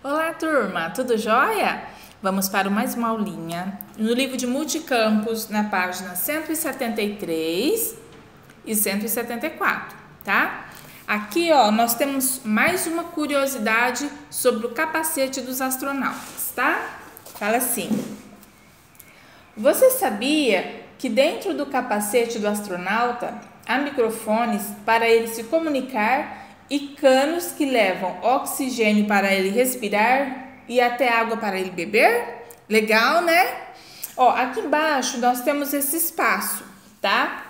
Olá, turma, tudo jóia? Vamos para mais uma aulinha no livro de multicampos, na página 173 e 174, tá? Aqui, ó, nós temos mais uma curiosidade sobre o capacete dos astronautas, tá? Fala assim: você sabia que dentro do capacete do astronauta há microfones para ele se comunicar e canos que levam oxigênio para ele respirar e até água para ele beber? Legal, né? Ó, aqui embaixo nós temos esse espaço, tá?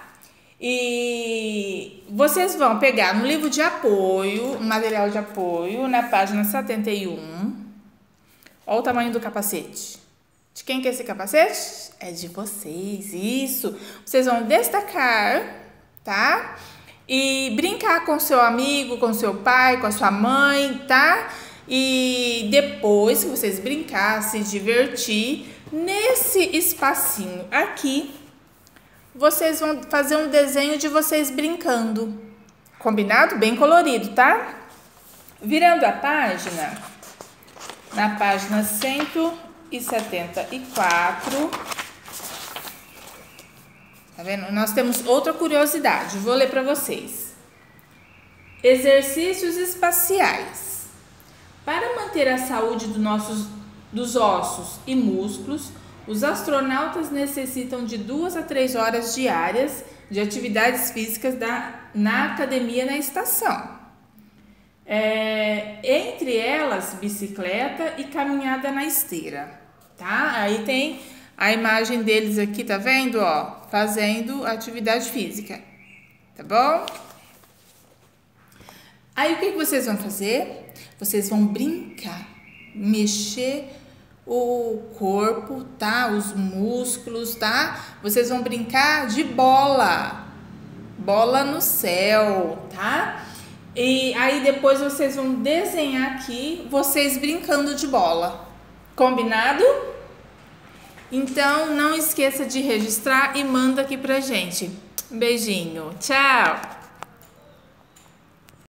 E vocês vão pegar no livro de apoio, material de apoio, na página 71. Ó o tamanho do capacete. De quem que é esse capacete? É de vocês, isso. Vocês vão destacar, tá? E brincar com seu amigo, com seu pai, com a sua mãe, tá? E depois que vocês brincar, se divertir, nesse espacinho aqui, vocês vão fazer um desenho de vocês brincando. Combinado? Bem colorido, tá? Virando a página, na página 174, tá vendo? Nós temos outra curiosidade, vou ler para vocês. Exercícios espaciais. Para manter a saúde dos ossos e músculos, os astronautas necessitam de 2 a 3 horas diárias de atividades físicas na academia na estação. Entre elas, bicicleta e caminhada na esteira, tá? Aí tem a imagem deles aqui, tá vendo, ó? Fazendo atividade física, tá bom? Aí o que vocês vão fazer? Vocês vão brincar, mexer o corpo, tá? Os músculos, tá? Vocês vão brincar de bola no céu, tá? E aí depois vocês vão desenhar aqui vocês brincando de bola. Combinado? Então não esqueça de registrar e manda aqui pra gente. Um beijinho, tchau!